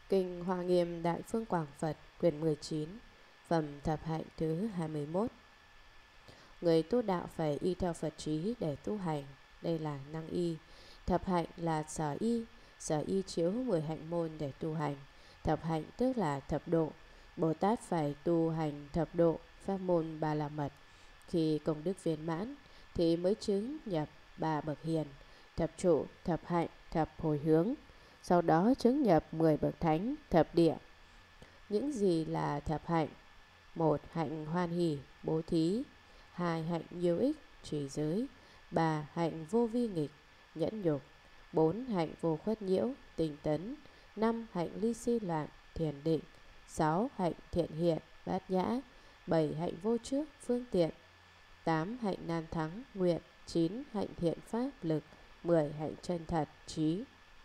Kinh Hoa Nghiêm Đại Phương Quảng Phật quyển 19, phẩm thập hạnh thứ 21. Người tu đạo phải y theo Phật trí để tu hành, đây là năng y. Thập hạnh là sở y chiếu 10 hạnh môn để tu hành. Thập hạnh tức là thập độ. Bồ Tát phải tu hành thập độ, pháp môn ba la mật. Khi công đức viên mãn thì mới chứng nhập ba bậc hiền, thập trụ, thập hạnh, thập hồi hướng. Sau đó chứng nhập 10 bậc thánh, thập địa. Những gì là thập hạnh? 1. Hạnh hoan hỷ, bố thí. 2. Hạnh nhiều ích, trì giới. 3. Hạnh vô vi nghịch, nhẫn nhục. 4. Hạnh vô khuất nhiễu, tinh tấn. 5. Hạnh ly si loạn, thiền định. 6. Hạnh thiện hiện, bát nhã. 7. Hạnh vô trước, phương tiện. 8. Hạnh nan thắng, nguyện. 9. Hạnh thiện pháp, lực. 10. Hạnh chân thật, trí.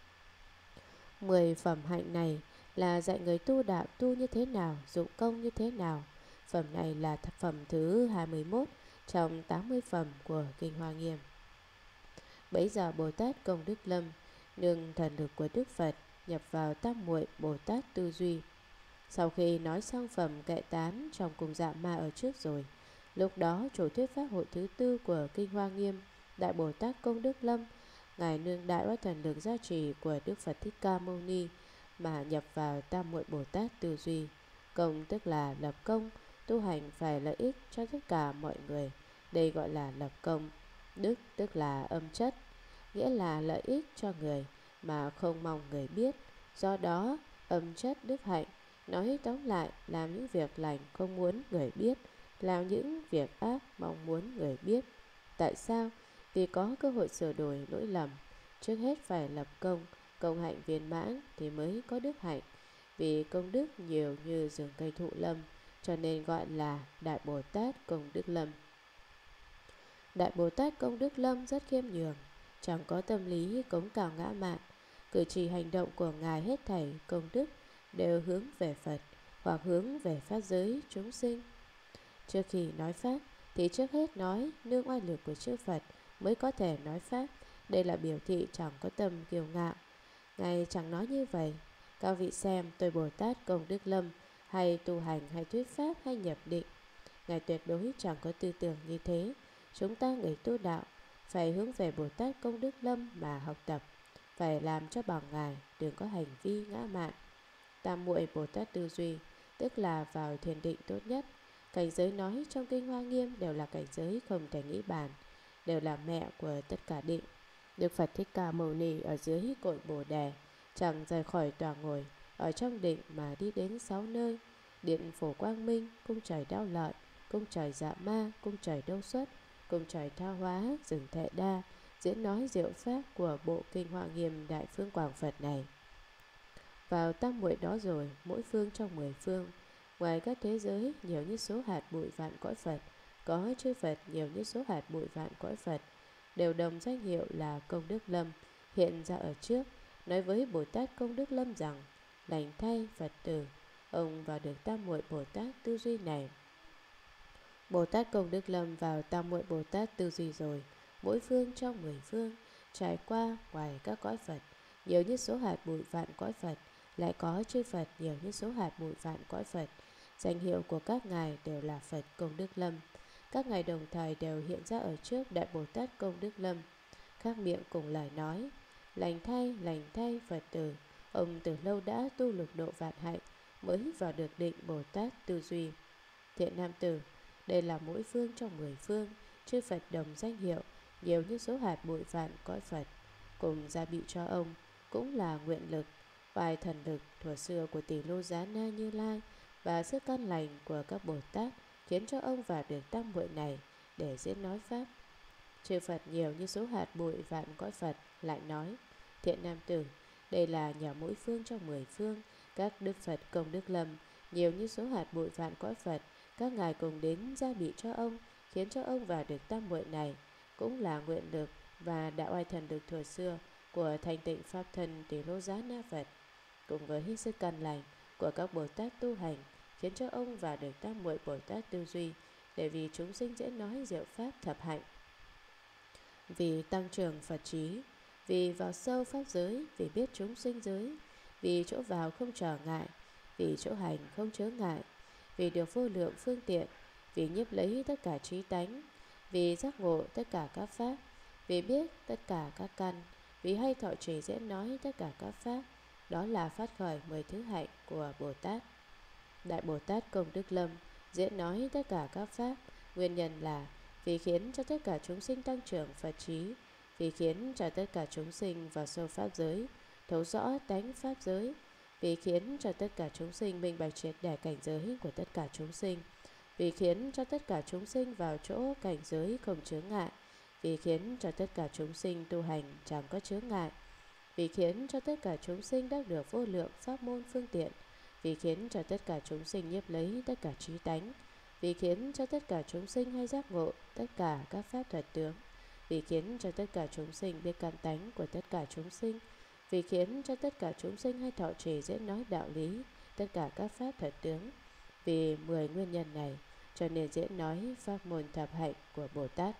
10 phẩm hạnh này là dạy người tu đạo tu như thế nào, dụng công như thế nào. Phẩm này là phẩm thứ 21 trong 80 phẩm của Kinh Hoa Nghiêm. Bấy giờ Bồ Tát Công Đức Lâm nương thần lực của Đức Phật nhập vào tam muội Bồ Tát tư duy. Sau khi nói xong phẩm kệ tán trong cung Dạ Ma ở trước rồi, lúc đó chủ thuyết pháp hội thứ tư của Kinh Hoa Nghiêm, Đại Bồ Tát Công Đức Lâm, ngài nương đại oai thần lực gia trì của Đức Phật Thích Ca Mâu Ni mà nhập vào tam muội Bồ Tát tư duy. Công tức là lập công, tu hành phải lợi ích cho tất cả mọi người, đây gọi là lập công. Đức tức là âm chất, nghĩa là lợi ích cho người mà không mong người biết. Do đó âm chất đức hạnh nói tóm lại làm những việc lành không muốn người biết, làm những việc ác mong muốn người biết. Tại sao? Vì có cơ hội sửa đổi lỗi lầm. Trước hết phải lập công, công hạnh viên mãn thì mới có đức hạnh. Vì công đức nhiều như rừng cây thụ lâm, cho nên gọi là Đại Bồ Tát Công Đức Lâm. Đại Bồ Tát Công Đức Lâm rất khiêm nhường, chẳng có tâm lý cống cào ngã mạn. Cử chỉ hành động của ngài hết thảy công đức đều hướng về Phật hoặc hướng về pháp giới chúng sinh. Trước khi nói pháp thì trước hết nói nương oai lực của chư Phật mới có thể nói pháp. Đây là biểu thị chẳng có tâm kiêu ngạo. Ngài chẳng nói như vậy. Các vị xem tôi Bồ Tát Công Đức Lâm hay tu hành hay thuyết pháp hay nhập định, ngài tuyệt đối chẳng có tư tưởng như thế. Chúng ta người tu đạo phải hướng về Bồ Tát Công Đức Lâm mà học tập, phải làm cho bằng ngài, đừng có hành vi ngã mạn. Tam muội Bồ Tát tư duy tức là vào thiền định tốt nhất. Cảnh giới nói trong Kinh Hoa Nghiêm đều là cảnh giới không thể nghĩ bàn, đều là mẹ của tất cả định. Đức Phật Thích Ca Mâu Ni ở dưới cội Bồ Đề chẳng rời khỏi tòa ngồi ở trong định mà đi đến 6 nơi: Điện Phổ Quang Minh, cung trời Đao Lợi, cung trời Dạ Ma, cung trời Đâu Xuất, cung trời Tha Hóa, rừng Thệ Đa, diễn nói diệu pháp của bộ Kinh Hoa Nghiêm Đại Phương Quảng Phật này. Vào tam muội đó rồi, mỗi phương trong 10 phương, ngoài các thế giới nhiều như số hạt bụi vạn cõi Phật, có chư Phật nhiều như số hạt bụi vạn cõi Phật, đều đồng danh hiệu là Công Đức Lâm, hiện ra ở trước, nói với Bồ Tát Công Đức Lâm rằng: lành thay Phật tử, ông vào được tam muội Bồ Tát tư duy này. Bồ Tát Công Đức Lâm vào tam muội Bồ Tát tư duy rồi, mỗi phương trong 10 phương, trải qua ngoài các cõi Phật nhiều như số hạt bụi vạn cõi Phật, lại có chư Phật nhiều như số hạt bụi vạn cõi Phật. Danh hiệu của các ngài đều là Phật Công Đức Lâm. Các ngài đồng thời đều hiện ra ở trước Đại Bồ Tát Công Đức Lâm, các miệng cùng lời nói: lành thay Phật tử, ông từ lâu đã tu lục độ vạn hạnh mới vào được định Bồ Tát tư duy. Thiện nam tử, đây là mỗi phương trong 10 phương, chư Phật đồng danh hiệu nhiều như số hạt bụi vạn cõi Phật, cùng gia bị cho ông cũng là nguyện lực, vài thần lực thuở xưa của Tỷ Lô Giá Na Như Lai và sức căn lành của các Bồ Tát khiến cho ông vào được tam muội này để diễn nói pháp. Chư Phật nhiều như số hạt bụi vạn cõi Phật lại nói: thiện nam tử, đây là nhà mỗi phương trong 10 phương, các Đức Phật Công Đức Lâm nhiều như số hạt bụi vạn cõi Phật, các ngài cùng đến gia bị cho ông, khiến cho ông vào được tam muội này, cũng là nguyện lực và đạo oai thần lực thuở xưa của thanh tịnh pháp thân Tỷ Lô Giá Na Phật, cùng với hết sức căn lành của các Bồ Tát tu hành, khiến cho ông vào được tam muội Bồ Tát tư duy, để vì chúng sinh dễ nói diệu pháp thập hạnh, vì tăng trưởng Phật trí, vì vào sâu pháp giới, vì biết chúng sinh giới, vì chỗ vào không trở ngại, vì chỗ hành không chướng ngại, vì được vô lượng phương tiện, vì nhiếp lấy tất cả trí tánh, vì giác ngộ tất cả các pháp, vì biết tất cả các căn, vì hay thọ trì diễn nói tất cả các pháp. Đó là phát khởi 10 thứ hạnh của Bồ Tát. Đại Bồ Tát Công Đức Lâm diễn nói tất cả các pháp, nguyên nhân là vì khiến cho tất cả chúng sinh tăng trưởng Phật trí, vì khiến cho tất cả chúng sinh vào sâu pháp giới, thấu rõ tánh pháp giới, vì khiến cho tất cả chúng sinh minh bạch triệt để cảnh giới của tất cả chúng sinh, vì khiến cho tất cả chúng sinh vào chỗ cảnh giới không chướng ngại, vì khiến cho tất cả chúng sinh tu hành chẳng có chướng ngại, vì khiến cho tất cả chúng sinh đắc được vô lượng pháp môn phương tiện, vì khiến cho tất cả chúng sinh nhiếp lấy tất cả trí tánh, vì khiến cho tất cả chúng sinh hay giác ngộ tất cả các pháp thật tướng, vì khiến cho tất cả chúng sinh biết căn tánh của tất cả chúng sinh, vì khiến cho tất cả chúng sinh hay thọ trì diễn nói đạo lý tất cả các pháp thật tướng. Vì 10 nguyên nhân này cho nên diễn nói pháp môn thập hạnh của Bồ Tát.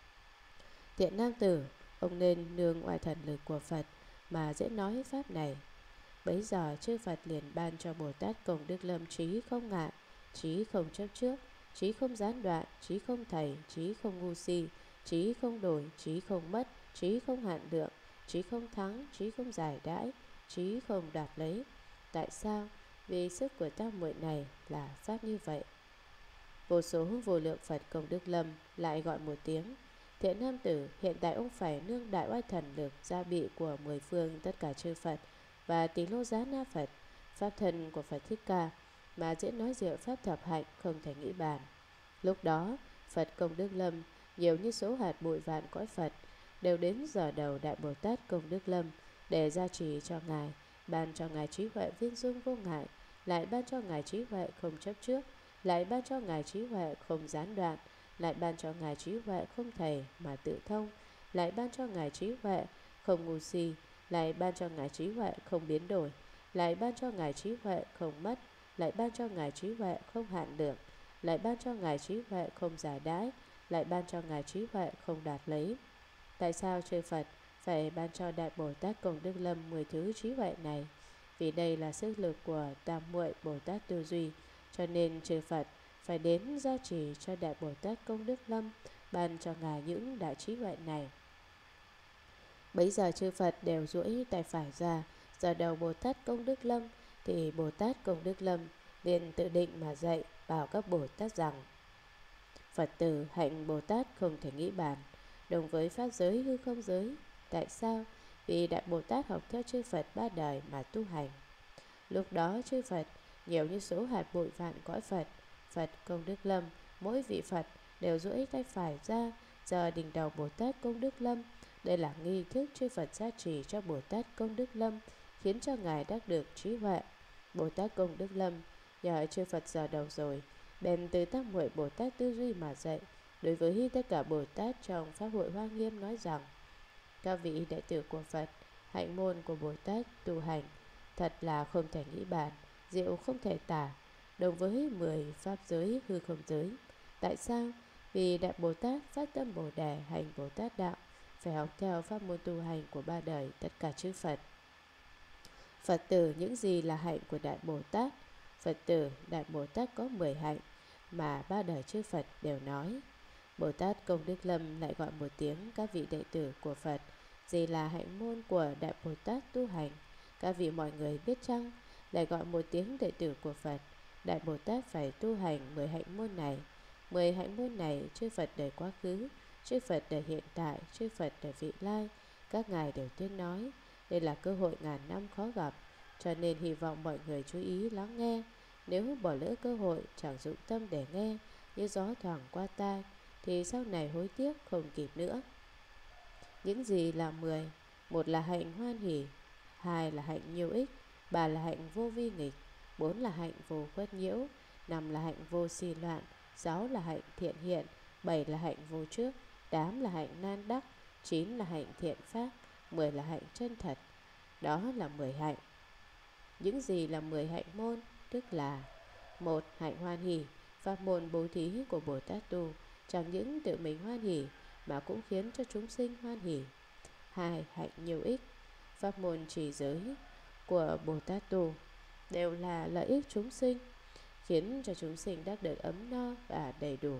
Thiện nam tử, ông nên nương oai thần lực của Phật mà diễn nói pháp này. Bấy giờ chư Phật liền ban cho Bồ Tát Công Đức Lâm trí không ngại, trí không chấp trước, trí không gián đoạn, trí không thầy, trí không ngu si, trí không đổi, trí không mất, trí không hạn lượng, trí không thắng, trí không giải đãi, trí không đoạt lấy. Tại sao? Vì sức của tam muội này là pháp như vậy. Vô số vô lượng Phật Công Đức Lâm lại gọi một tiếng: Thiện nam tử, hiện tại ông phải nương đại oai thần lực gia bị của 10 phương tất cả chư Phật và Tỳ Lô Giá Na Phật, pháp thân của Phật Thích Ca, mà diễn nói diệu pháp thập hạnh không thể nghĩ bàn. Lúc đó Phật Công Đức Lâm nhiều như số hạt bụi vạn cõi Phật đều đến giờ đầu Đại Bồ Tát Công Đức Lâm để gia trì cho Ngài, ban cho Ngài trí huệ viên dung vô ngại, lại ban cho Ngài trí huệ không chấp trước, lại ban cho Ngài trí huệ không gián đoạn, lại ban cho Ngài trí huệ không thầy mà tự thông, lại ban cho Ngài trí huệ không ngu si, lại ban cho Ngài trí huệ không biến đổi, lại ban cho Ngài trí huệ không mất, lại ban cho Ngài trí huệ không hạn lượng, lại ban cho Ngài trí huệ không giải đãi, lại ban cho Ngài trí huệ không đạt lấy. Tại sao chư Phật phải ban cho Đại Bồ Tát Công Đức Lâm 10 thứ trí huệ này? Vì đây là sức lực của tam muội Bồ Tát tư duy, cho nên chư Phật phải đến gia trì cho Đại Bồ Tát Công Đức Lâm, ban cho Ngài những đại trí huệ này. Bấy giờ chư Phật đều duỗi tay phải ra, giờ đầu Bồ Tát Công Đức Lâm, thì Bồ Tát Công Đức Lâm liền tự định mà dạy bảo các Bồ Tát rằng: Phật tử hạnh Bồ Tát không thể nghĩ bàn, đồng với pháp giới hư không giới. Tại sao? Vì Đại Bồ Tát học theo chư Phật ba đời mà tu hành. Lúc đó chư Phật nhiều như số hạt bụi vạn cõi Phật. Phật Công Đức Lâm, mỗi vị Phật đều duỗi tay phải ra, giờ đỉnh đầu Bồ Tát Công Đức Lâm. Đây là nghi thức chư Phật gia trì cho Bồ Tát Công Đức Lâm, khiến cho Ngài đắc được trí huệ. Bồ Tát Công Đức Lâm nhờ chư Phật giờ đầu rồi, bèn từ tam muội Bồ Tát tư duy mà dạy đối với tất cả Bồ Tát trong pháp hội Hoa Nghiêm, nói rằng: Các vị đệ tử của Phật, hạnh môn của Bồ Tát tu hành thật là không thể nghĩ bàn, diệu không thể tả, đồng với 10 pháp giới hư không giới. Tại sao? Vì Đại Bồ Tát phát tâm Bồ Đề hành Bồ Tát đạo, phải học theo pháp môn tu hành của ba đời tất cả chư Phật. Phật tử, những gì là hạnh của Đại Bồ Tát? Phật tử Đại Bồ Tát có 10 hạnh mà ba đời chư Phật đều nói. Bồ Tát Công Đức Lâm lại gọi một tiếng các vị đệ tử của Phật: Gì là hạnh môn của Đại Bồ Tát tu hành? Các vị mọi người biết chăng? Lại gọi một tiếng đệ tử của Phật: Đại Bồ Tát phải tu hành 10 hạnh môn này. 10 hạnh môn này chư Phật đời quá khứ, chư Phật đời hiện tại, chư Phật đời vị lai, các ngài đều tuyên nói. Đây là cơ hội ngàn năm khó gặp, cho nên hy vọng mọi người chú ý lắng nghe. Nếu bỏ lỡ cơ hội, chẳng dụng tâm để nghe, như gió thoảng qua tai, thì sau này hối tiếc không kịp nữa. Những gì là 10? Một là hạnh hoan hỷ, hai là hạnh nhiều ích, ba là hạnh vô vi nghịch, bốn là hạnh vô khuất nhiễu, năm là hạnh vô si loạn, sáu là hạnh thiện hiện, bảy là hạnh vô trước, tám là hạnh nan đắc, chín là hạnh thiện pháp, 10 là hạnh chân thật. Đó là 10 hạnh. Những gì là 10 hạnh môn? Tức là: một, hạnh hoan hỷ, pháp môn bố thí của Bồ Tát tu, chẳng những tự mình hoan hỷ mà cũng khiến cho chúng sinh hoan hỷ. Hai, hạnh nhiều ích, pháp môn trì giới. của Bồ Tát Tu đều là lợi ích chúng sinh, khiến cho chúng sinh đắc được ấm no và đầy đủ.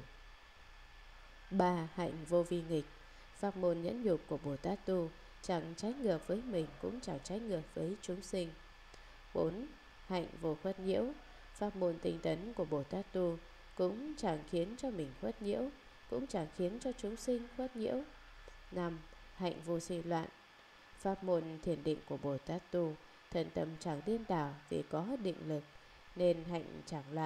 3. Hạnh vô vi nghịch. Pháp môn nhẫn nhục của Bồ Tát Tu chẳng trái ngược với mình, cũng chẳng trái ngược với chúng sinh. 4. Hạnh vô khuất nhiễu. Pháp môn tinh tấn của Bồ Tát Tu cũng chẳng khiến cho mình khuất nhiễu, cũng chẳng khiến cho chúng sinh khuất nhiễu. 5. Hạnh vô si loạn. Pháp môn thiền định của Bồ Tát Tu, thân tâm chẳng điên đảo vì có định lực, nên hạnh chẳng loạn.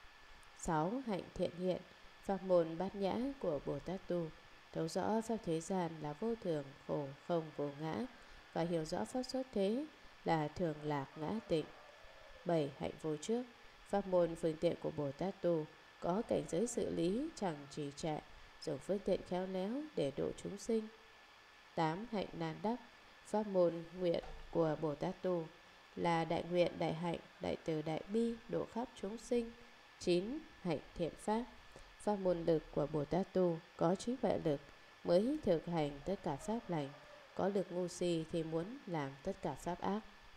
6. Hạnh thiện hiện. Pháp môn bát nhã của Bồ Tát Tu thấu rõ pháp thế gian là vô thường, khổ, không, vô ngã, và hiểu rõ pháp xuất thế là thường lạc, ngã tịnh. 7. Hạnh vô trước. Pháp môn phương tiện của Bồ Tát Tu có cảnh giới xử lý chẳng trì trệ, dùng phương tiện khéo léo để độ chúng sinh. 8. Hạnh nan đắc. Pháp môn nguyện của Bồ Tát Tu là đại nguyện, đại hạnh, đại từ, đại bi, độ khắp chúng sinh. 9. Hạnh thiện pháp. Pháp môn lực của Bồ Tát Tu có trí huệ lực mới thực hành tất cả pháp lành, có lực ngu si thì muốn làm tất cả pháp ác.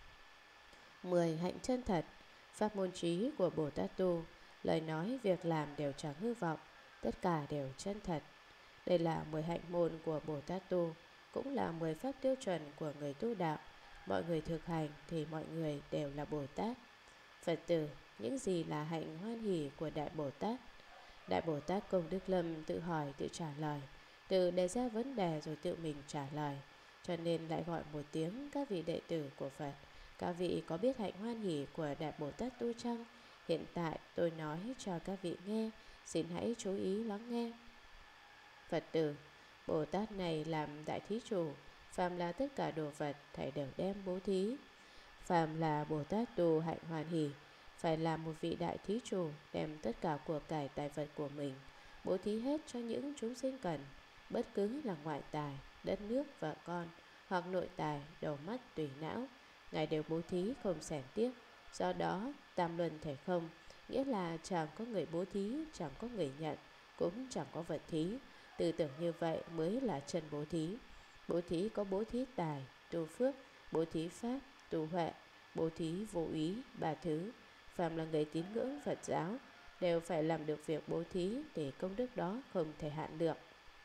10. Hạnh chân thật. Pháp môn trí của Bồ Tát Tu, lời nói, việc làm đều chẳng hư vọng, tất cả đều chân thật. Đây là 10 hạnh môn của Bồ Tát Tu, cũng là 10 pháp tiêu chuẩn của người tu đạo. Mọi người thực hành thì mọi người đều là Bồ Tát. Phật tử, những gì là hạnh hoan hỷ của Đại Bồ Tát? Đại Bồ Tát Công Đức Lâm tự hỏi, tự trả lời, tự đề ra vấn đề rồi tự mình trả lời, cho nên lại gọi một tiếng các vị đệ tử của Phật. Các vị có biết hạnh hoan hỷ của Đại Bồ Tát Tu chăng? Hiện tại tôi nói cho các vị nghe, xin hãy chú ý lắng nghe. Phật tử, Bồ Tát này làm đại thí chủ, phàm là tất cả đồ vật thảy đều đem bố thí. Phàm là Bồ Tát Tu hạnh hoan hỷ, phải là một vị đại thí chủ, đem tất cả của cải tài vật của mình bố thí hết cho những chúng sinh cần, bất cứ là ngoại tài, đất nước, vợ con, hoặc nội tài, đầu mắt, tùy não, Ngài đều bố thí không xẻn tiếc. Do đó tam luân thể không, nghĩa là chẳng có người bố thí, chẳng có người nhận, cũng chẳng có vật thí. Tư tưởng như vậy mới là chân bố thí. Bố thí có bố thí tài, tu phước, bố thí pháp, tu huệ, bố thí vô ý, ba thứ. Phàm là người tín ngưỡng Phật giáo đều phải làm được việc bố thí, để công đức đó không thể hạn được.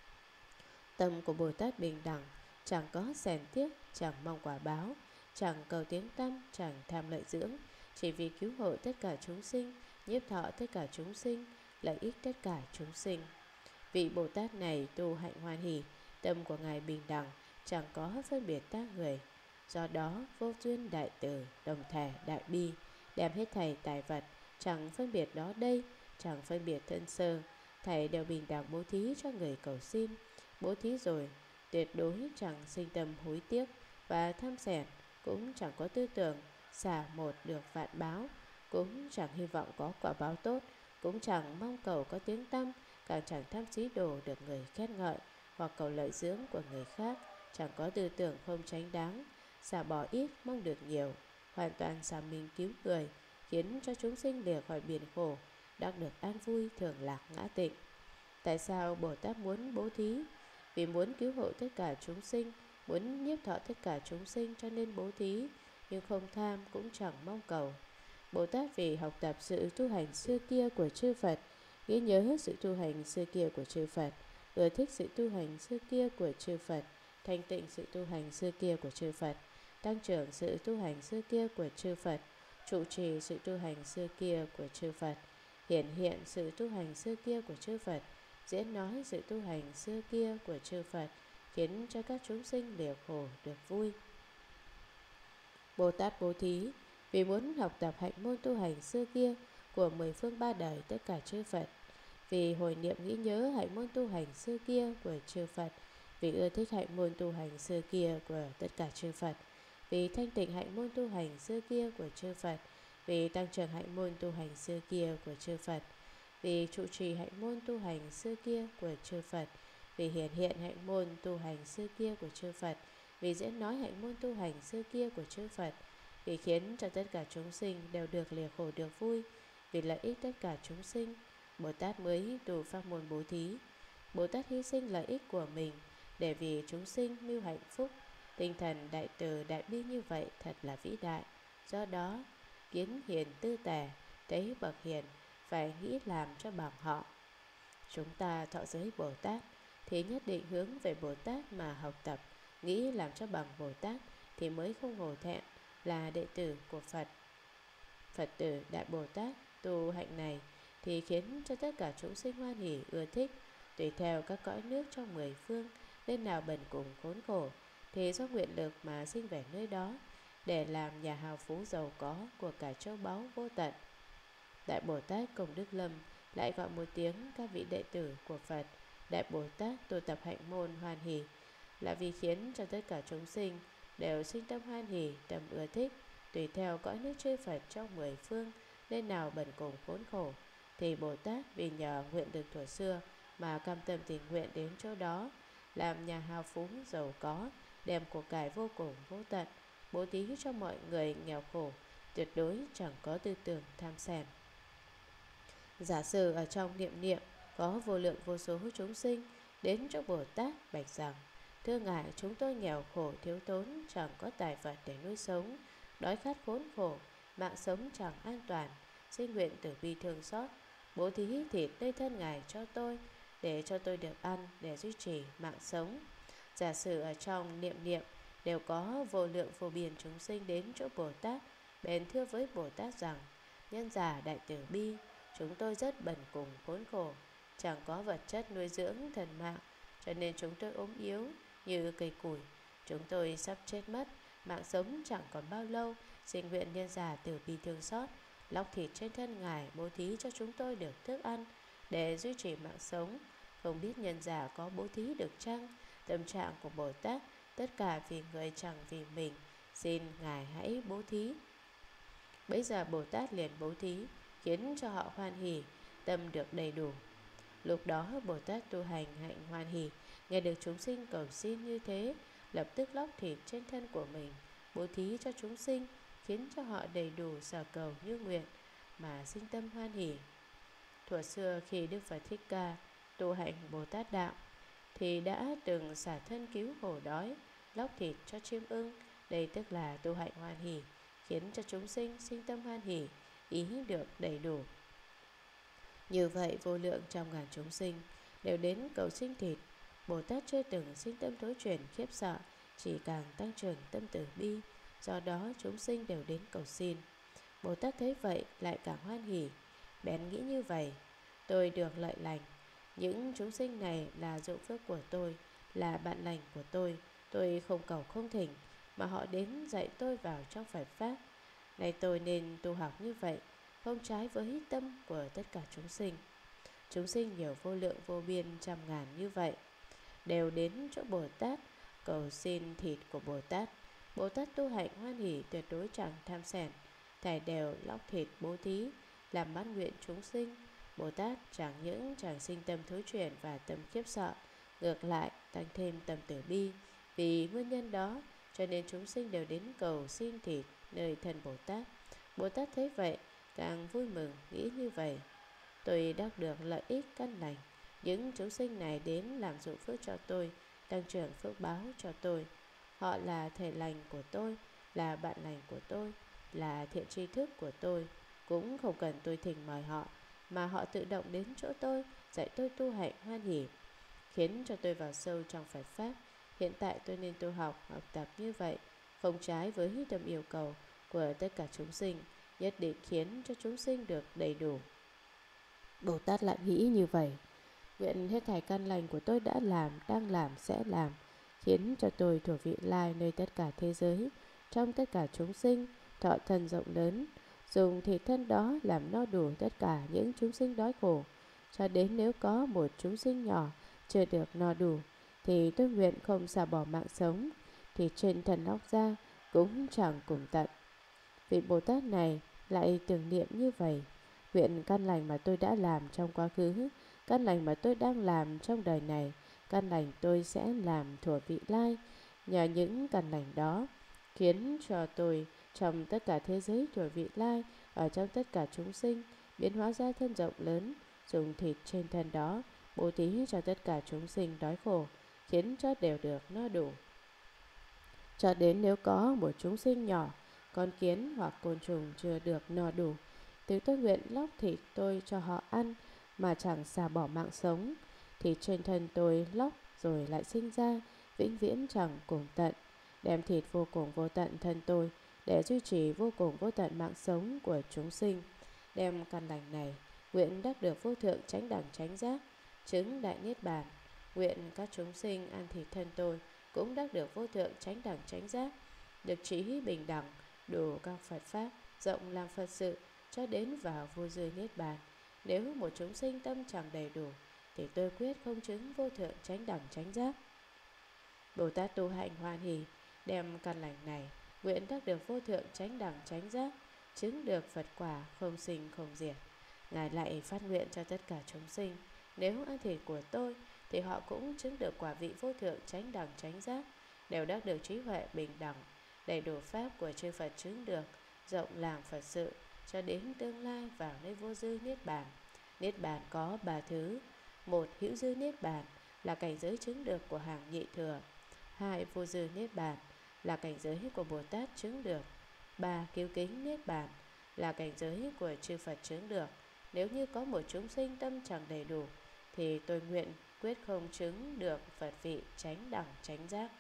Tâm của Bồ Tát bình đẳng, chẳng có xèn tiếc, chẳng mong quả báo, chẳng cầu tiếng tăm, chẳng tham lợi dưỡng, chỉ vì cứu hộ tất cả chúng sinh, nhiếp thọ tất cả chúng sinh, lợi ích tất cả chúng sinh. Vị Bồ Tát này tu hạnh hoan hỷ, tâm của Ngài bình đẳng, chẳng có phân biệt ta người. Do đó vô duyên đại từ, đồng thể đại bi, đem hết thảy tài vật, chẳng phân biệt đó đây, chẳng phân biệt thân sơ, thảy đều bình đẳng bố thí cho người cầu xin. Bố thí rồi tuyệt đối chẳng sinh tâm hối tiếc và tham xẻn, cũng chẳng có tư tưởng xả một được vạn báo, cũng chẳng hy vọng có quả báo tốt, cũng chẳng mong cầu có tiếng tăm, càng chẳng tham chí đồ được người khen ngợi hoặc cầu lợi dưỡng của người khác, chẳng có tư tưởng không tránh đáng, xả bỏ ít mong được nhiều, hoàn toàn xả mình cứu người, khiến cho chúng sinh lìa khỏi biển khổ, đắc được an vui, thường lạc, ngã tịnh. Tại sao Bồ Tát muốn bố thí? Vì muốn cứu hộ tất cả chúng sinh, muốn nhiếp thọ tất cả chúng sinh cho nên bố thí, nhưng không tham cũng chẳng mong cầu. Bồ Tát vì học tập sự tu hành xưa kia của chư Phật, ghi nhớ sự tu hành xưa kia của chư Phật, ưa thích sự tu hành xưa kia của chư Phật, thanh tịnh sự tu hành xưa kia của chư Phật, tăng trưởng sự tu hành xưa kia của chư Phật, trụ trì sự tu hành xưa kia của chư Phật, hiển hiện sự tu hành xưa kia của chư Phật, diễn nói sự tu hành xưa kia của chư Phật, khiến cho các chúng sinh lìa khổ được vui. Bồ Tát bố thí vì muốn học tập hạnh môn tu hành xưa kia của 10 phương ba đời tất cả chư Phật, vì hồi niệm nghĩ nhớ hạnh môn tu hành xưa kia của chư Phật, vì ưa thích hạnh môn tu hành xưa kia của tất cả chư Phật, vì thanh tịnh hạnh môn tu hành xưa kia của chư Phật, vì tăng trưởng hạnh môn tu hành xưa kia của chư Phật, vì trụ trì hạnh môn tu hành xưa kia của chư Phật, vì hiển hiện hạnh môn tu hành xưa kia của chư Phật, vì diễn nói hạnh môn tu hành xưa kia của chư Phật, vì khiến cho tất cả chúng sinh đều được lìa khổ được vui, vì lợi ích tất cả chúng sinh, Bồ Tát mới tu pháp môn bố thí. Bồ Tát hy sinh lợi ích của mình để vì chúng sinh mưu hạnh phúc. Tinh thần đại từ đại bi như vậy thật là vĩ đại. Do đó, kiến hiền tư tề, thấy bậc hiền phải nghĩ làm cho bằng họ. Chúng ta thọ giới Bồ Tát thì nhất định hướng về Bồ Tát mà học tập, nghĩ làm cho bằng Bồ Tát thì mới không hổ thẹn là đệ tử của Phật. Phật tử Đại Bồ Tát tu hạnh này thì khiến cho tất cả chúng sinh hoan hỉ ưa thích, tùy theo các cõi nước trong 10 phương, bên nào bần cùng khốn khổ thì do nguyện lực mà sinh về nơi đó, để làm nhà hào phú giàu có của cả châu báu vô tận. Đại Bồ Tát Công Đức Lâm lại gọi một tiếng các vị đệ tử của Phật Đại Bồ Tát tu tập hạnh môn hoan hỷ, là vì khiến cho tất cả chúng sinh đều sinh tâm hoan hỷ, tâm ưa thích, tùy theo cõi nước chư Phật trong 10 phương, nên nào bần cùng khốn khổ thì Bồ Tát vì nhờ nguyện lực thuở xưa mà cam tâm tình nguyện đến chỗ đó, làm nhà hào phú giàu có, đem của cải vô cùng vô tận, bố thí cho mọi người nghèo khổ, tuyệt đối chẳng có tư tưởng tham xem. Giả sử ở trong niệm niệm có vô lượng vô số chúng sinh đến chỗ Bồ Tát bạch rằng: thưa ngài, chúng tôi nghèo khổ thiếu thốn, chẳng có tài vật để nuôi sống, đói khát khốn khổ, mạng sống chẳng an toàn, xin nguyện từ bi thương xót, bố thí thịt nơi thân ngài cho tôi, để cho tôi được ăn, để duy trì mạng sống. Giả sử ở trong niệm niệm đều có vô lượng vô biên chúng sinh đến chỗ Bồ Tát, bèn thưa với Bồ Tát rằng: nhân giả đại từ bi, chúng tôi rất bần cùng khốn khổ, chẳng có vật chất nuôi dưỡng thần mạng, cho nên chúng tôi ốm yếu như cây củi. Chúng tôi sắp chết mất, mạng sống chẳng còn bao lâu, xin nguyện nhân giả từ bi thương xót, lóc thịt trên thân ngài, bố thí cho chúng tôi được thức ăn, để duy trì mạng sống. Không biết nhân giả có bố thí được chăng? Tâm trạng của Bồ Tát tất cả vì người chẳng vì mình, xin ngài hãy bố thí. Bấy giờ Bồ Tát liền bố thí, khiến cho họ hoan hỉ, tâm được đầy đủ. Lúc đó Bồ Tát tu hành hạnh hoan hỉ, nghe được chúng sinh cầu xin như thế, lập tức lóc thịt trên thân của mình, bố thí cho chúng sinh, khiến cho họ đầy đủ sở cầu như nguyện, mà sinh tâm hoan hỉ. Thuở xưa khi Đức Phật Thích Ca tu hành Bồ Tát đạo, thì đã từng xả thân cứu khổ đói, lóc thịt cho chim ưng. Đây tức là tu hạnh hoan hỷ, khiến cho chúng sinh sinh tâm hoan hỷ, ý được đầy đủ. Như vậy vô lượng trăm ngàn chúng sinh đều đến cầu sinh thịt. Bồ Tát chưa từng sinh tâm thối chuyển khiếp sợ, chỉ càng tăng trưởng tâm từ bi. Do đó chúng sinh đều đến cầu xin. Bồ Tát thấy vậy lại càng hoan hỉ, bèn nghĩ như vậy: tôi được lợi lành, những chúng sinh này là dụng phước của tôi, là bạn lành của tôi không cầu không thỉnh, mà họ đến dạy tôi vào trong Phật Pháp. Này tôi nên tu học như vậy, không trái với tâm của tất cả chúng sinh. Chúng sinh nhiều vô lượng vô biên trăm ngàn như vậy, đều đến chỗ Bồ Tát cầu xin thịt của Bồ Tát. Bồ Tát tu hạnh hoan hỷ, tuyệt đối chẳng tham sẻn, thảy đều lóc thịt bố thí, làm bát nguyện chúng sinh. Bồ Tát chẳng những chẳng sinh tâm thối chuyển và tâm khiếp sợ, ngược lại tăng thêm tâm từ bi. Vì nguyên nhân đó cho nên chúng sinh đều đến cầu xin thịt nơi thân Bồ Tát. Bồ Tát thấy vậy càng vui mừng, nghĩ như vậy: tôi đắc được lợi ích căn lành, những chúng sinh này đến làm dụng phước cho tôi, tăng trưởng phước báo cho tôi. Họ là thầy lành của tôi, là bạn lành của tôi, là thiện tri thức của tôi. Cũng không cần tôi thỉnh mời họ, mà họ tự động đến chỗ tôi, dạy tôi tu hạnh hoan hỷ, khiến cho tôi vào sâu trong Phật Pháp. Hiện tại tôi nên tu học tập như vậy, không trái với tâm yêu cầu của tất cả chúng sinh, nhất định khiến cho chúng sinh được đầy đủ. Bồ Tát lại nghĩ như vậy: nguyện hết thảy căn lành của tôi đã làm, đang làm, sẽ làm, khiến cho tôi thuộc vị lai nơi tất cả thế giới, trong tất cả chúng sinh, thọ thân rộng lớn, dùng thịt thân đó làm no đủ tất cả những chúng sinh đói khổ. Cho đến nếu có một chúng sinh nhỏ chưa được no đủ, thì tôi nguyện không xả bỏ mạng sống, thì trên thân lóc ra cũng chẳng cùng tận. Vị Bồ Tát này lại tưởng niệm như vậy: nguyện căn lành mà tôi đã làm trong quá khứ, căn lành mà tôi đang làm trong đời này, căn lành tôi sẽ làm thuở vị lai. Nhờ những căn lành đó, khiến cho tôi trong tất cả thế giới thuở vị lai, ở trong tất cả chúng sinh, biến hóa ra thân rộng lớn, dùng thịt trên thân đó bố thí cho tất cả chúng sinh đói khổ, khiến cho đều được no đủ. Cho đến nếu có một chúng sinh nhỏ con kiến hoặc côn trùng chưa được no đủ, thì tôi nguyện lóc thịt tôi cho họ ăn mà chẳng xả bỏ mạng sống. Thịt trên thân tôi lóc rồi lại sinh ra, vĩnh viễn chẳng cùng tận. Đem thịt vô cùng vô tận thân tôi để duy trì vô cùng vô tận mạng sống của chúng sinh. Đem căn lành này nguyện đắc được vô thượng chánh đẳng chánh giác, chứng đại niết bàn. Nguyện các chúng sinh ăn thịt thân tôi cũng đắc được vô thượng chánh đẳng chánh giác, được trí bình đẳng, đủ các Phật pháp, rộng làm Phật sự, cho đến vào vô dư niết bàn. Nếu một chúng sinh tâm chẳng đầy đủ, thì tôi quyết không chứng vô thượng chánh đẳng chánh giác. Bồ Tát tu hạnh hoan hỷ, đem căn lành này nguyện đắc được vô thượng chánh đẳng chánh giác, chứng được Phật quả không sinh không diệt. Ngài lại phát nguyện cho tất cả chúng sinh, nếu ăn thịt của tôi thì họ cũng chứng được quả vị vô thượng chánh đẳng chánh giác, đều đắc được trí huệ bình đẳng, đầy đủ pháp của chư Phật chứng được, rộng làm Phật sự, cho đến tương lai vào nơi vô dư niết bàn. Niết bàn có ba thứ: một, hữu dư niết bàn là cảnh giới chứng được của hàng nhị thừa. Hai, vô dư niết bàn là cảnh giới của Bồ Tát chứng được. Ba, cứu kính niết bàn là cảnh giới của chư Phật chứng được. Nếu như có một chúng sinh tâm chẳng đầy đủ, thì tôi nguyện quyết không chứng được Phật vị chánh đẳng chánh giác.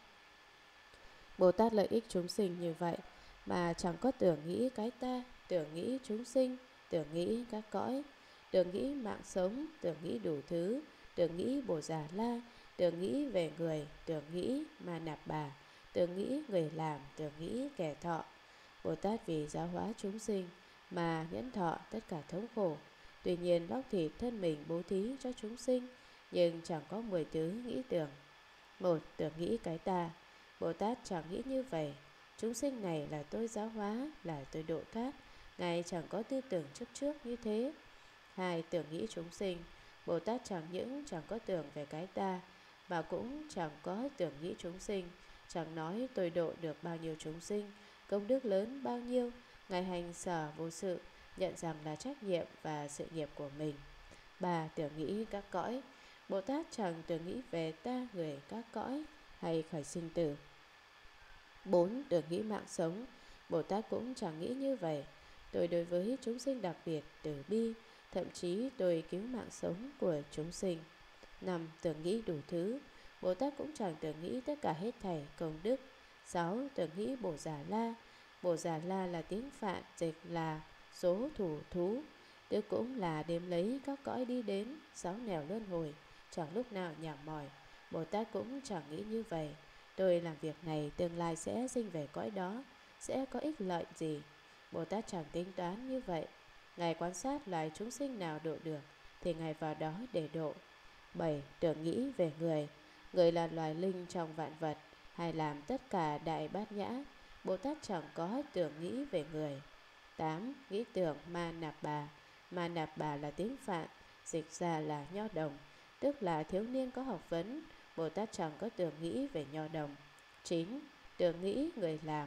Bồ Tát lợi ích chúng sinh như vậy mà chẳng có tưởng nghĩ cái ta, tưởng nghĩ chúng sinh, tưởng nghĩ các cõi, tưởng nghĩ mạng sống, tưởng nghĩ đủ thứ, tưởng nghĩ Bồ Già La, tưởng nghĩ về người, tưởng nghĩ Ma Nạp Bà, tưởng nghĩ người làm, tưởng nghĩ kẻ thọ. Bồ Tát vì giáo hóa chúng sinh mà nhẫn thọ tất cả thống khổ. Tuy nhiên lóc thịt thân mình bố thí cho chúng sinh, nhưng chẳng có 10 thứ nghĩ tưởng. Một, tưởng nghĩ cái ta. Bồ Tát chẳng nghĩ như vậy. Chúng sinh này là tôi giáo hóa, là tôi độ thoát. Ngài chẳng có tư tưởng chấp trước như thế. Hai, tưởng nghĩ chúng sinh. Bồ Tát chẳng những chẳng có tưởng về cái ta, mà cũng chẳng có tưởng nghĩ chúng sinh. Chẳng nói tôi độ được bao nhiêu chúng sinh, công đức lớn bao nhiêu. Ngài hành sở vô sự, nhận rằng là trách nhiệm và sự nghiệp của mình. Ba, tưởng nghĩ các cõi. Bồ Tát chẳng tưởng nghĩ về ta, người, các cõi hay khởi sinh tử. 4. Tưởng nghĩ mạng sống. Bồ Tát cũng chẳng nghĩ như vậy. Tôi đối với chúng sinh đặc biệt, từ bi, thậm chí tôi cứu mạng sống của chúng sinh. 5. Tưởng nghĩ đủ thứ. Bồ Tát cũng chẳng tưởng nghĩ tất cả hết thảy công đức. 6. Tưởng nghĩ Bồ Già La. Bồ Già La là tiếng Phạn, dịch là số thủ thú, tức cũng là đếm lấy các cõi đi đến, 6 nẻo luân hồi, chẳng lúc nào nhảm mỏi. Bồ Tát cũng chẳng nghĩ như vậy. Tôi làm việc này tương lai sẽ sinh về cõi đó, sẽ có ích lợi gì? Bồ Tát chẳng tính toán như vậy. Ngài quan sát loài chúng sinh nào độ được thì Ngài vào đó để độ. 7. Tưởng nghĩ về người. Người là loài linh trong vạn vật, hay làm tất cả đại bát nhã. Bồ Tát chẳng có tưởng nghĩ về người. 8. Nghĩ tưởng Ma Nạp Bà. Ma Nạp Bà là tiếng Phạn, dịch ra là nho đồng, tức là thiếu niên có học vấn. Bồ Tát chẳng có tưởng nghĩ về nho đồng. 9. Tưởng nghĩ người làm.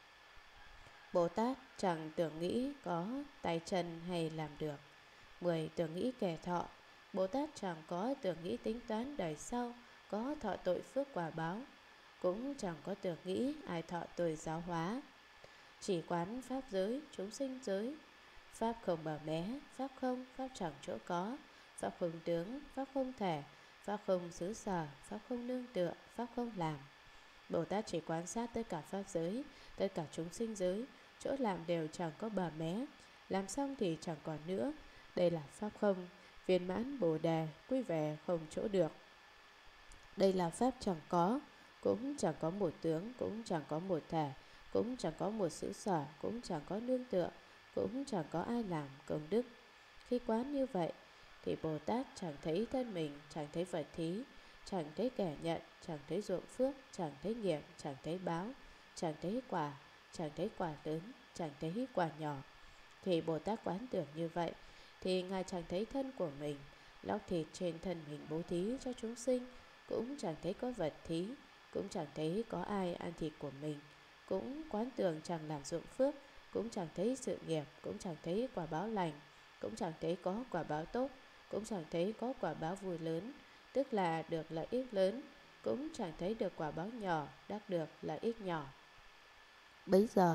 Bồ Tát chẳng tưởng nghĩ có tay chân hay làm được. 10. Tưởng nghĩ kẻ thọ. Bồ Tát chẳng có tưởng nghĩ tính toán đời sau, có thọ tội phước quả báo. Cũng chẳng có tưởng nghĩ ai thọ tôi giáo hóa. Chỉ quán pháp giới, chúng sinh giới. Pháp không bờ mé, pháp không, pháp chẳng chỗ có, pháp không tướng, pháp không thể, pháp không xứ sở, pháp không nương tựa, pháp không làm. Bồ Tát chỉ quan sát tất cả pháp giới, tất cả chúng sinh giới, chỗ làm đều chẳng có bờ mé, làm xong thì chẳng còn nữa. Đây là pháp không, viên mãn Bồ Đề, quy về không chỗ được. Đây là pháp chẳng có, cũng chẳng có một tướng, cũng chẳng có một thể, cũng chẳng có một xứ sở, cũng chẳng có nương tựa, cũng chẳng có ai làm công đức. Khi quán như vậy thì Bồ Tát chẳng thấy thân mình, chẳng thấy vật thí, chẳng thấy kẻ nhận, chẳng thấy ruộng phước, chẳng thấy nghiệp, chẳng thấy báo, chẳng thấy quả, chẳng thấy quả lớn, chẳng thấy quả nhỏ. Thì Bồ Tát quán tưởng như vậy thì Ngài chẳng thấy thân của mình, lóc thịt trên thân mình bố thí cho chúng sinh, cũng chẳng thấy có vật thí, cũng chẳng thấy có ai ăn thịt của mình, cũng quán tưởng chẳng làm ruộng phước, cũng chẳng thấy sự nghiệp, cũng chẳng thấy quả báo lành, cũng chẳng thấy có quả báo tốt, cũng chẳng thấy có quả báo vui lớn, tức là được lợi ích lớn, cũng chẳng thấy được quả báo nhỏ, đắc được lợi ích nhỏ. Bấy giờ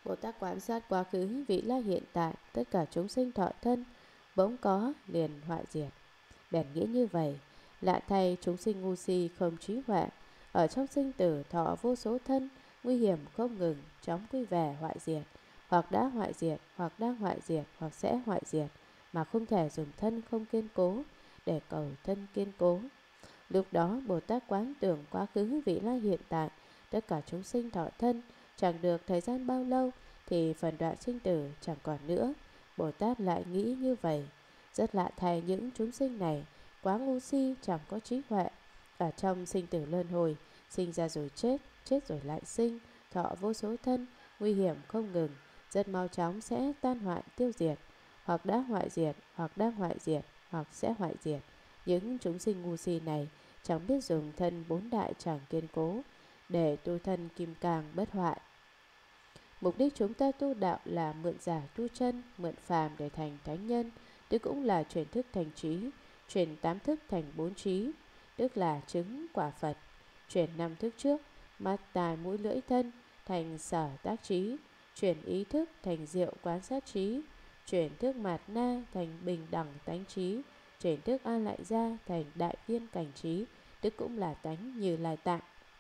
Bồ Tát quan sát quá khứ, vị lai hiện tại, tất cả chúng sinh thọ thân, bỗng có liền hoại diệt. Bèn nghĩa như vậy, lạ thay chúng sinh ngu si không trí huệ, ở trong sinh tử thọ vô số thân, nguy hiểm không ngừng, chóng quy về hoại diệt, hoặc đã hoại diệt, hoặc đang hoại diệt, hoặc sẽ hoại diệt, mà không thể dùng thân không kiên cố để cầu thân kiên cố. Lúc đó Bồ Tát quán tưởng quá khứ vị lai hiện tại, tất cả chúng sinh thọ thân, chẳng được thời gian bao lâu thì phần đoạn sinh tử chẳng còn nữa. Bồ Tát lại nghĩ như vậy, rất lạ thay những chúng sinh này quá ngu si, chẳng có trí huệ, ở trong sinh tử luân hồi, sinh ra rồi chết, chết rồi lại sinh, thọ vô số thân, nguy hiểm không ngừng, rất mau chóng sẽ tan hoại tiêu diệt, hoặc đã hoại diệt, hoặc đang hoại diệt, hoặc sẽ hoại diệt. Những chúng sinh ngu si này chẳng biết dùng thân bốn đại chẳng kiên cố để tu thân kim cang bất hoại. Mục đích chúng ta tu đạo là mượn giả tu chân, mượn phàm để thành thánh nhân, tức cũng là chuyển thức thành trí, chuyển tám thức thành bốn trí, tức là chứng quả Phật, chuyển năm thức trước, mắt tai mũi lưỡi thân thành sở tác trí, chuyển ý thức thành diệu quán sát trí, chuyển thức mạt na thành bình đẳng tánh trí, chuyển thức a lại gia thành đại viên cảnh trí, tức cũng là tánh Như Lai tạng,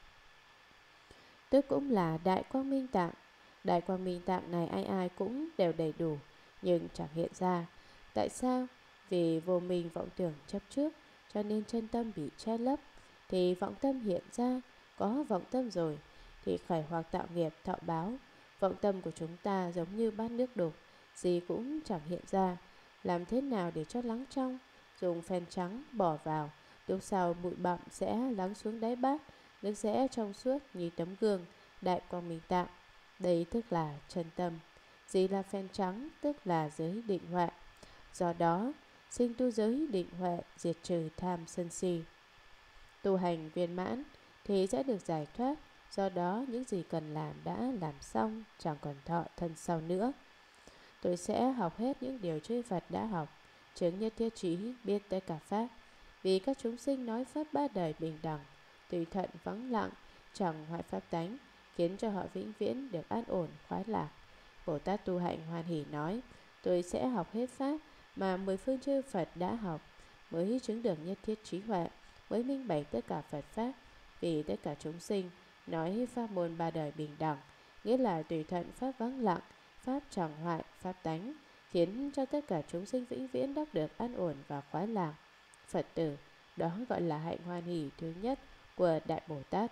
tức cũng là đại quang minh tạng. Đại quang minh tạng này ai ai cũng đều đầy đủ, nhưng chẳng hiện ra. Tại sao? Vì vô minh vọng tưởng chấp trước, cho nên chân tâm bị che lấp. Thì vọng tâm hiện ra, có vọng tâm rồi thì khởi hoặc tạo nghiệp thọ báo. Vọng tâm của chúng ta giống như bát nước đục, gì cũng chẳng hiện ra. Làm thế nào để cho lắng trong? Dùng phèn trắng bỏ vào, lúc sau bụi bặm sẽ lắng xuống đáy bát, nước sẽ trong suốt như tấm gương. Đại quang minh tạng, đây tức là chân tâm. Gì là phèn trắng? Tức là giới định huệ. Do đó sinh tu giới định huệ, diệt trừ tham sân si, tu hành viên mãn thì sẽ được giải thoát. Do đó những gì cần làm đã làm xong, chẳng còn thọ thân sau nữa. Tôi sẽ học hết những điều chư Phật đã học, chứng nhất thiết trí, biết tất cả pháp. Vì các chúng sinh nói pháp ba đời bình đẳng, tùy thuận vắng lặng, chẳng hoại pháp tánh, khiến cho họ vĩnh viễn được an ổn khoái lạc. Bồ Tát tu hạnh hoan hỷ nói, tôi sẽ học hết pháp mà mười phương chư Phật đã học, mới chứng được nhất thiết trí huệ, mới minh bạch tất cả Phật pháp. Vì tất cả chúng sinh nói pháp môn ba đời bình đẳng, nghĩa là tùy thuận pháp vắng lặng, pháp chẳng hoại pháp tánh, khiến cho tất cả chúng sinh vĩnh viễn đắc được an ổn và khoái lạc. Phật tử, đó gọi là hạnh hoan hỷ thứ nhất của Đại Bồ Tát.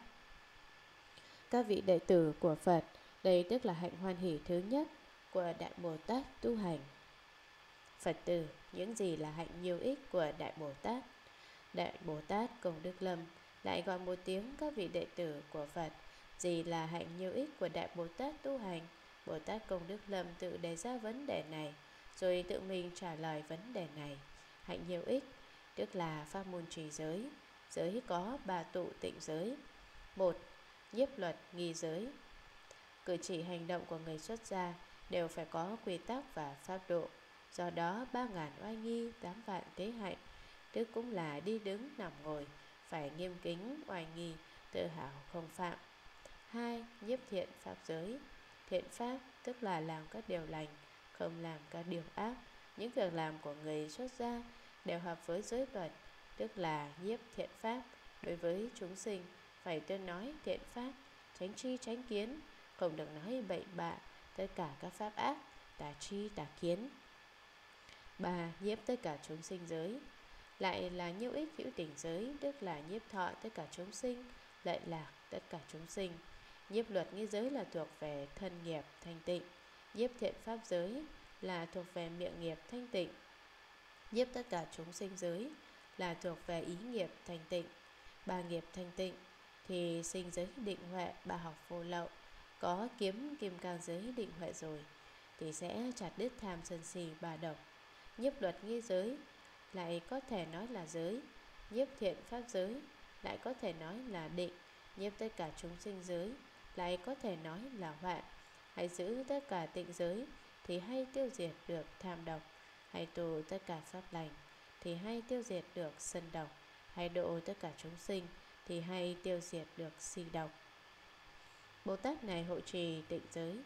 Các vị đệ tử của Phật, đây tức là hạnh hoan hỷ thứ nhất của Đại Bồ Tát tu hành. Phật tử, những gì là hạnh nhiều ích của Đại Bồ Tát? Đại Bồ Tát Công Đức Lâm lại gọi một tiếng các vị đệ tử của Phật. Gì là hạnh nhiều ích của Đại Bồ Tát tu hành? Bồ Tát Công Đức Lâm tự đề ra vấn đề này, rồi tự mình trả lời vấn đề này. Hạnh nhiều ích tức là pháp môn trì giới. Giới có ba tụ tịnh giới. Một, nhiếp luật nghi giới. Cử chỉ hành động của người xuất gia đều phải có quy tắc và pháp độ. Do đó 3.000 oai nghi, 8 vạn tế hạnh, tức cũng là đi đứng nằm ngồi phải nghiêm kính oai nghi, tự hào không phạm. 2. Nhiếp thiện pháp giới. Thiện pháp tức là làm các điều lành, không làm các điều ác. Những việc làm của người xuất gia đều hợp với giới luật, tức là nhiếp thiện pháp. Đối với chúng sinh phải tuyên nói thiện pháp, tránh tri tránh kiến, không được nói bậy bạ tất cả các pháp ác, tà tri tà kiến. 3. Nhiếp tất cả chúng sinh giới. Lại là nhiêu ích hữu tình giới, tức là nhiếp thọ tất cả chúng sinh, lợi lạc tất cả chúng sinh. Nhiếp luật nghi giới là thuộc về thân nghiệp thanh tịnh. Nhiếp thiện pháp giới là thuộc về miệng nghiệp thanh tịnh. Nhiếp tất cả chúng sinh giới là thuộc về ý nghiệp thanh tịnh. Ba nghiệp thanh tịnh thì sinh giới định huệ, ba học vô lậu. Có kiếm kim cang giới định huệ rồi thì sẽ chặt đứt tham sân si ba độc. Nhiếp luật nghi giới lại có thể nói là giới. Nhiếp thiện pháp giới lại có thể nói là định. Nhiếp tất cả chúng sinh giới lại có thể nói là huệ. Hãy giữ tất cả tịnh giới thì hay tiêu diệt được tham độc. Hãy tu tất cả pháp lành thì hay tiêu diệt được sân độc. Hãy độ tất cả chúng sinh thì hay tiêu diệt được si độc. Bồ Tát này hộ trì tịnh giới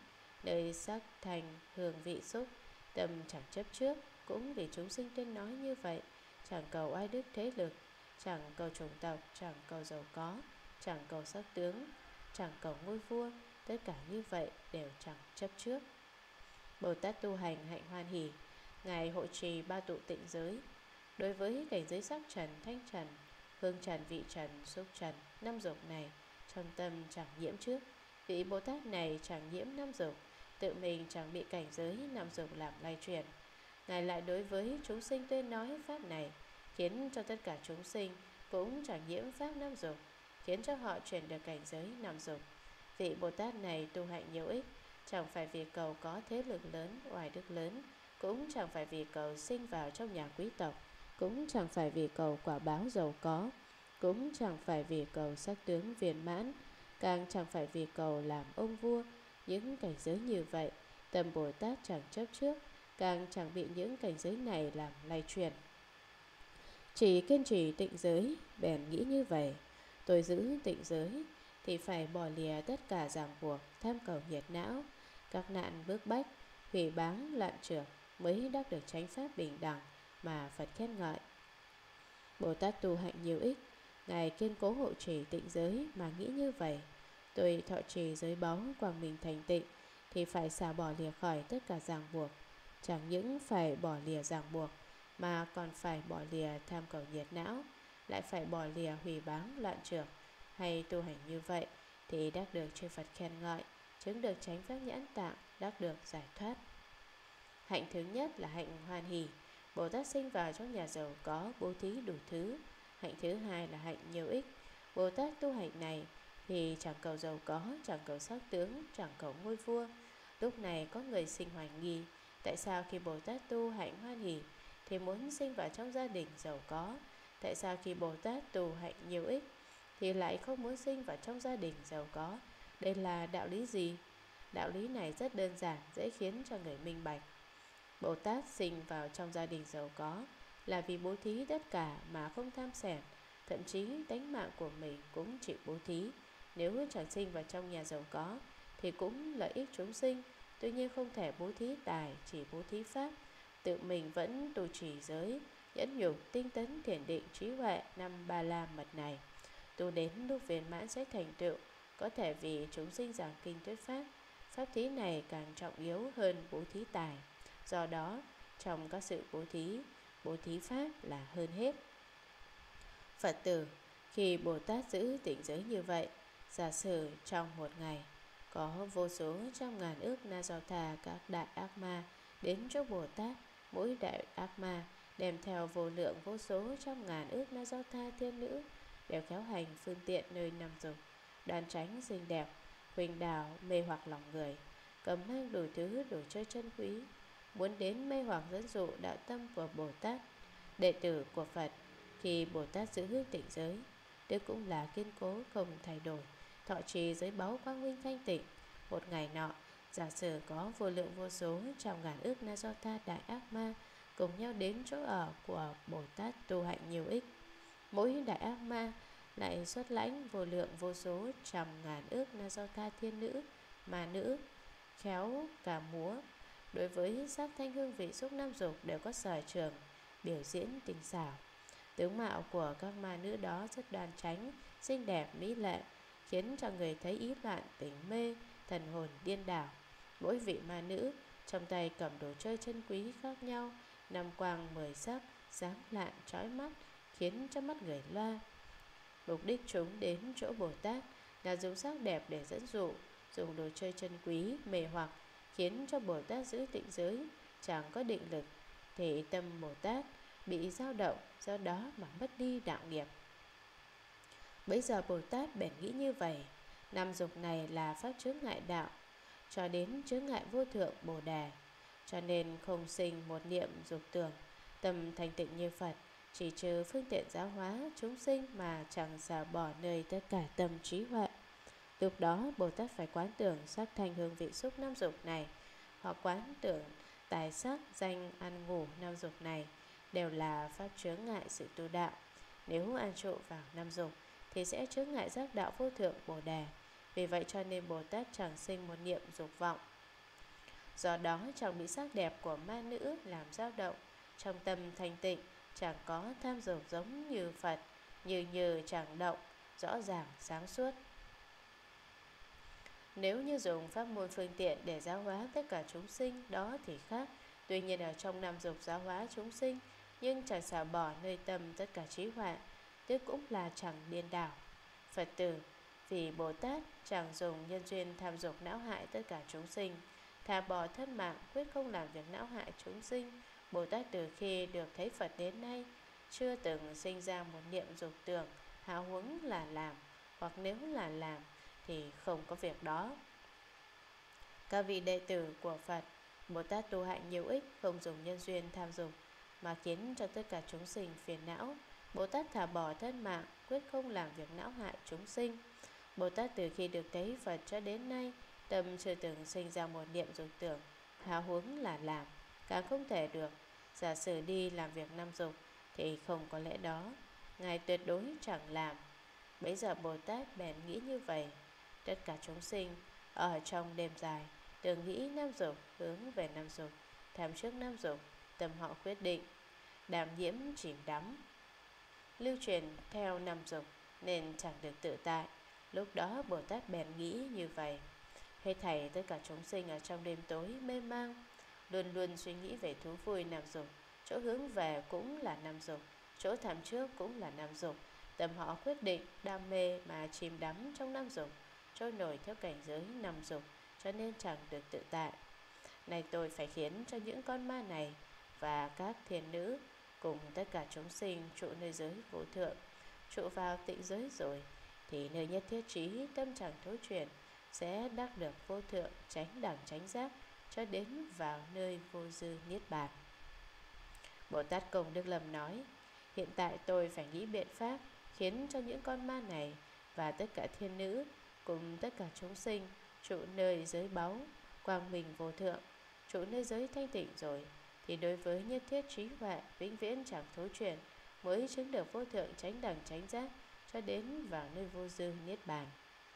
nơi sắc thành hương vị xúc, tâm chẳng chấp trước. Cũng vì chúng sinh tên nói như vậy, chẳng cầu ai đức thế lực, chẳng cầu chủng tộc, chẳng cầu giàu có, chẳng cầu sắc tướng, chẳng cầu ngôi vua. Tất cả như vậy đều chẳng chấp trước. Bồ Tát tu hành hạnh hoan hỷ, Ngài hộ trì ba tụ tịnh giới. Đối với cảnh giới sắc trần, thanh trần, hương trần, vị trần, xúc trần, năm dục này, trong tâm chẳng nhiễm trước. Vị Bồ Tát này chẳng nhiễm năm dục, tự mình chẳng bị cảnh giới năm dục làm lay chuyển. Ngài lại đối với chúng sinh tuyên nói pháp này, khiến cho tất cả chúng sinh cũng chẳng nhiễm pháp năm dục, khiến cho họ chuyển được cảnh giới năm dục. Vị Bồ Tát này tu hạnh nhiều ích, chẳng phải vì cầu có thế lực lớn, oai đức lớn, cũng chẳng phải vì cầu sinh vào trong nhà quý tộc, cũng chẳng phải vì cầu quả báo giàu có, cũng chẳng phải vì cầu sắc tướng viên mãn, càng chẳng phải vì cầu làm ông vua. Những cảnh giới như vậy, tâm Bồ Tát chẳng chấp trước, càng chẳng bị những cảnh giới này làm lay chuyển. Chỉ kiên trì tịnh giới, bèn nghĩ như vậy: tôi giữ tịnh giới thì phải bỏ lìa tất cả ràng buộc, tham cầu nhiệt não, các nạn bức bách, hủy báng loạn trược, mới đắc được chánh pháp bình đẳng mà Phật khen ngợi. Bồ Tát tu hạnh nhiều ích, Ngài kiên cố hộ trì tịnh giới mà nghĩ như vậy: tôi thọ trì giới báu quang minh thành tịnh thì phải xả bỏ lìa khỏi tất cả ràng buộc. Chẳng những phải bỏ lìa ràng buộc mà còn phải bỏ lìa tham cầu nhiệt não, lại phải bỏ lìa hủy báng loạn trược. Hay tu hành như vậy thì đắc được chư Phật khen ngợi, chứng được chánh pháp nhãn tạng, đắc được giải thoát. Hạnh thứ nhất là hạnh hoan hỷ. Bồ Tát sinh vào trong nhà giàu có, bố thí đủ thứ. Hạnh thứ hai là hạnh nhiều ích. Bồ Tát tu hạnh này thì chẳng cầu giàu có, chẳng cầu sắc tướng, chẳng cầu ngôi vua. Lúc này có người sinh hoài nghi: tại sao khi Bồ Tát tu hạnh hoan hỷ thì muốn sinh vào trong gia đình giàu có? Tại sao khi Bồ Tát tu hạnh nhiều ích thì lại không muốn sinh vào trong gia đình giàu có? Đây là đạo lý gì? Đạo lý này rất đơn giản, dễ khiến cho người minh bạch. Bồ Tát sinh vào trong gia đình giàu có là vì bố thí tất cả mà không tham xẻn, thậm chí tánh mạng của mình cũng chịu bố thí. Nếu chẳng sinh vào trong nhà giàu có thì cũng lợi ích chúng sinh, tuy nhiên không thể bố thí tài, chỉ bố thí pháp. Tự mình vẫn tu trì giới, nhẫn nhục, tinh tấn, thiền định, trí huệ, năm ba la mật này. Tu đến lúc viên mãn sẽ thành tựu, có thể vì chúng sinh giảng kinh thuyết pháp. Pháp thí này càng trọng yếu hơn bố thí tài. Do đó, trong các sự bố thí pháp là hơn hết. Phật tử, khi Bồ Tát giữ tịnh giới như vậy, giả sử trong một ngày có vô số trăm ngàn ức na do thà các đại ác ma đến chỗ Bồ Tát, mỗi đại ác ma đem theo vô lượng vô số trăm ngàn ức na do tha thiên nữ, đều khéo hành phương tiện nơi năm dục, đoan tránh xinh đẹp, huỳnh đảo mê hoặc lòng người, cầm mang đủ thứ đồ chơi chân quý, muốn đến mê hoặc dẫn dụ đạo tâm của Bồ Tát. Đệ tử của Phật khi Bồ Tát giữ hương tịnh giới, đức cũng là kiên cố không thay đổi, thọ trì giới báu quang minh thanh tịnh. Một ngày nọ, giả sử có vô lượng vô số trăm ngàn ức na do tha đại ác ma cùng nhau đến chỗ ở của Bồ Tát tu hạnh nhiều ích. Mỗi đại ác ma lại xuất lãnh vô lượng vô số trăm ngàn ức na do tha thiên nữ, mà nữ khéo cả múa. Đối với sắc thanh hương vị xúc năm dục đều có sở trường, biểu diễn tinh xảo. Tướng mạo của các ma nữ đó rất đoan chánh, xinh đẹp, mỹ lệ, khiến cho người thấy ý loạn, tình mê, thần hồn điên đảo. Mỗi vị ma nữ trong tay cầm đồ chơi chân quý khác nhau, năm quang 10 sắc, sáng lạn chói mắt, khiến cho mắt người loa. Mục đích chúng đến chỗ Bồ Tát là dùng sắc đẹp để dẫn dụ, dùng đồ chơi chân quý mê hoặc, khiến cho Bồ Tát giữ tịnh giới, chẳng có định lực, thì tâm Bồ Tát bị dao động, do đó mà mất đi đạo nghiệp. Bấy giờ Bồ Tát bèn nghĩ như vậy: năm dục này là pháp chướng ngại đạo, cho đến chướng ngại vô thượng Bồ Đề, cho nên không sinh một niệm dục tưởng, tâm thành tịnh như Phật, chỉ trừ phương tiện giáo hóa chúng sinh mà chẳng xả bỏ nơi tất cả tâm trí huệ. Lúc đó Bồ Tát phải quán tưởng sắc thanh hương vị xúc năm dục này, hoặc quán tưởng tài sắc danh ăn ngủ năm dục này đều là pháp chướng ngại sự tu đạo. Nếu an trụ vào năm dục thì sẽ chướng ngại giác đạo vô thượng Bồ Đề. Vì vậy cho nên Bồ Tát chẳng sinh một niệm dục vọng. Do đó chẳng bị sắc đẹp của ma nữ làm dao động. Trong tâm thanh tịnh chẳng có tham dục giống như Phật, như chẳng động, rõ ràng sáng suốt. Nếu như dùng pháp môn phương tiện để giáo hóa tất cả chúng sinh, đó thì khác. Tuy nhiên ở trong năm dục giáo hóa chúng sinh, nhưng chẳng xả bỏ nơi tâm tất cả trí huệ, tức cũng là chẳng điên đảo. Phật tử, vì Bồ Tát chẳng dùng nhân duyên tham dục não hại tất cả chúng sinh, thà bỏ thân mạng, quyết không làm việc não hại chúng sinh. Bồ Tát từ khi được thấy Phật đến nay, chưa từng sinh ra một niệm dục tưởng hào hứng là làm, hoặc nếu là làm thì không có việc đó. Các vị đệ tử của Phật, Bồ Tát tu hạnh nhiều ích, không dùng nhân duyên tham dục mà khiến cho tất cả chúng sinh phiền não. Bồ Tát thả bỏ thân mạng, quyết không làm việc não hại chúng sinh. Bồ Tát từ khi được thấy Phật cho đến nay, tâm chưa từng sinh ra một niệm dục tưởng hào hứng là làm, càng không thể được. Giả sử đi làm việc năm dục thì không có lẽ đó, Ngài tuyệt đối chẳng làm. Bấy giờ Bồ Tát bèn nghĩ như vậy: tất cả chúng sinh ở trong đêm dài tưởng nghĩ năm dục, hướng về năm dục, tham trước năm dục, tâm họ quyết định, đàm nhiễm chìm đắm, lưu truyền theo năm dục nên chẳng được tự tại. Lúc đó Bồ Tát bèn nghĩ như vậy: hết thảy tất cả chúng sinh ở trong đêm tối mê mang, luôn luôn suy nghĩ về thú vui năm dục, chỗ hướng về cũng là năm dục, chỗ tham trước cũng là năm dục, tâm họ quyết định đam mê mà chìm đắm trong năm dục, trôi nổi theo cảnh giới năm dục, cho nên chẳng được tự tại. Này tôi phải khiến cho những con ma này và các thiên nữ cùng tất cả chúng sinh trụ nơi giới vô thượng, trụ vào tịnh giới rồi, thì nơi nhất thiết trí tâm chẳng thối chuyển, sẽ đắc được vô thượng chánh đẳng chánh giác, cho đến vào nơi vô dư niết bàn. Bồ Tát Công Đức Lâm nói: hiện tại tôi phải nghĩ biện pháp khiến cho những con ma này và tất cả thiên nữ cùng tất cả chúng sinh trụ nơi giới báu, quang minh vô thượng, trụ nơi giới thanh tịnh rồi, thì đối với nhất thiết trí huệ vĩnh viễn chẳng thối chuyển, mới chứng được vô thượng chánh đẳng chánh giác, cho đến vào nơi vô dư niết bàn.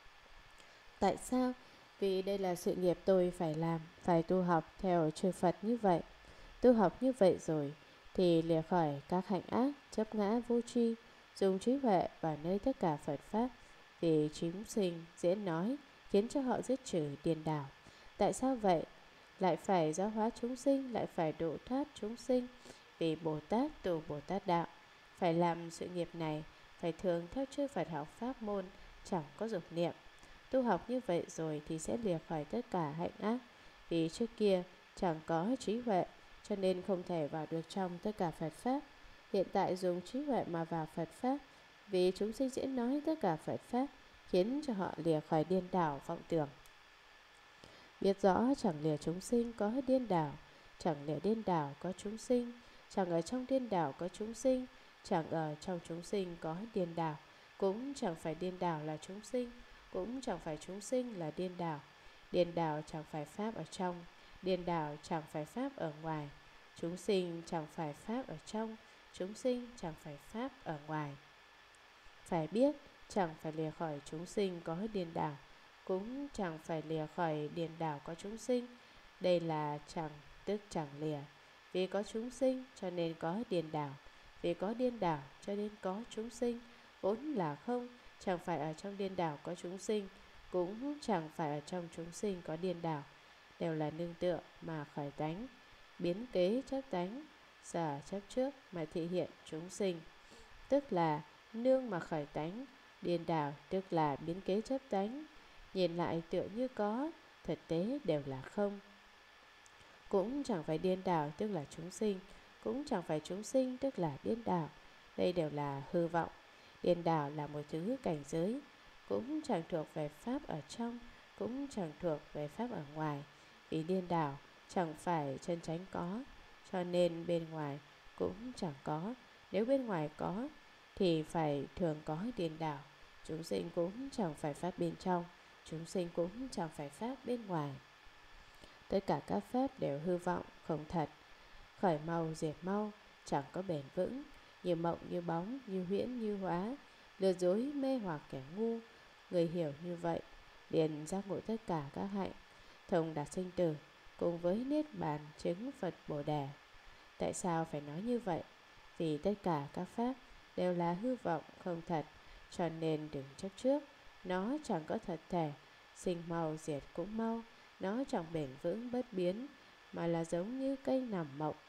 Tại sao? Vì đây là sự nghiệp tôi phải làm, phải tu học theo chư Phật như vậy. Tu học như vậy rồi thì lìa khỏi các hạnh ác, chấp ngã vô tri, dùng trí huệ vào nơi tất cả Phật pháp, vì chúng sinh dễ nói, khiến cho họ giết trừ điên đảo. Tại sao vậy? Lại phải giáo hóa chúng sinh, lại phải độ thoát chúng sinh, vì Bồ Tát tu Bồ Tát đạo. Phải làm sự nghiệp này, phải thường theo chư Phật học pháp môn, chẳng có dục niệm. Tu học như vậy rồi thì sẽ lìa khỏi tất cả hạnh ác, vì trước kia chẳng có trí huệ, cho nên không thể vào được trong tất cả Phật pháp. Hiện tại dùng trí huệ mà vào Phật pháp, vì chúng sinh dễ nói tất cả Phật pháp, khiến cho họ lìa khỏi điên đảo vọng tưởng. Biết rõ chẳng lìa chúng sinh có điên đảo, chẳng lìa điên đảo có chúng sinh, chẳng ở trong điên đảo có chúng sinh, chẳng ở trong chúng sinh có điên đảo, cũng chẳng phải điên đảo là chúng sinh, cũng chẳng phải chúng sinh là điên đảo. Điên đảo chẳng phải pháp ở trong, điên đảo chẳng phải pháp ở ngoài. Chúng sinh chẳng phải pháp ở trong, chúng sinh chẳng phải pháp ở ngoài. Phải biết chẳng phải lìa khỏi chúng sinh có điên đảo, cũng chẳng phải lìa khỏi điên đảo có chúng sinh. Đây là chẳng tức chẳng lìa. Vì có chúng sinh cho nên có điên đảo, vì có điên đảo cho nên có chúng sinh. Vốn là không, chẳng phải ở trong điên đảo có chúng sinh, cũng chẳng phải ở trong chúng sinh có điên đảo. Đều là nương tựa mà khởi tánh, biến kế chấp tánh, sở chấp trước mà thị hiện chúng sinh. Tức là nương mà khởi tánh, điên đảo tức là biến kế chấp tánh. Nhìn lại tựa như có, thực tế đều là không. Cũng chẳng phải điên đảo tức là chúng sinh, cũng chẳng phải chúng sinh tức là điên đảo. Đây đều là hư vọng. Điên đảo là một thứ cảnh giới, cũng chẳng thuộc về pháp ở trong, cũng chẳng thuộc về pháp ở ngoài. Vì điên đảo chẳng phải chân chánh có, cho nên bên ngoài cũng chẳng có. Nếu bên ngoài có thì phải thường có điên đảo. Chúng sinh cũng chẳng phải pháp bên trong, chúng sinh cũng chẳng phải pháp bên ngoài. Tất cả các pháp đều hư vọng, không thật, khởi mau diệt mau, chẳng có bền vững, như mộng như bóng, như huyễn như hóa, lừa dối mê hoặc kẻ ngu. Người hiểu như vậy liền giác ngộ tất cả các hạnh, thông đạt sinh tử, cùng với niết bàn chứng Phật Bồ Đề. Tại sao phải nói như vậy? Vì tất cả các pháp đều là hư vọng không thật, cho nên đừng chấp trước. Nó chẳng có thật thể, sinh mau diệt cũng mau. Nó chẳng bền vững bất biến, mà là giống như cây nằm mộng,